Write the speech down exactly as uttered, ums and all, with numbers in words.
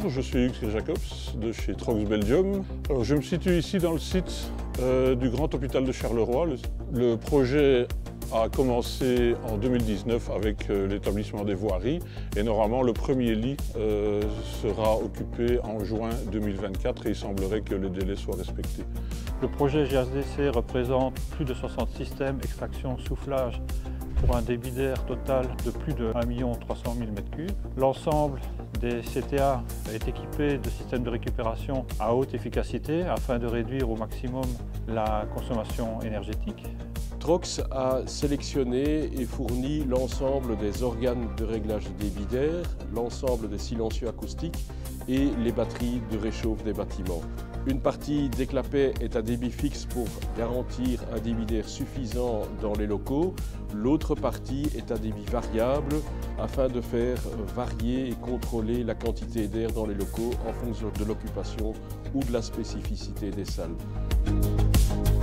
je suis Hugues Jacobs de chez Trox Belgium. Alors, je me situe ici dans le site euh, du Grand Hôpital de Charleroi. Le, le projet a commencé en deux mille dix-neuf avec euh, l'établissement des voiries et normalement le premier lit euh, sera occupé en juin deux mille vingt-quatre et il semblerait que les délais soient respectés. Le projet G H D C représente plus de soixante systèmes, extraction, soufflage, pour un débit d'air total de plus de un million trois cent mille mètres cubes. L'ensemble des C T A est équipé de systèmes de récupération à haute efficacité afin de réduire au maximum la consommation énergétique. Trox a sélectionné et fourni l'ensemble des organes de réglage de débit d'air, l'ensemble des silencieux acoustiques et les batteries de réchauffe des bâtiments. Une partie des clapets est à débit fixe pour garantir un débit d'air suffisant dans les locaux. L'autre partie est à débit variable afin de faire varier et contrôler la quantité d'air dans les locaux en fonction de l'occupation ou de la spécificité des salles.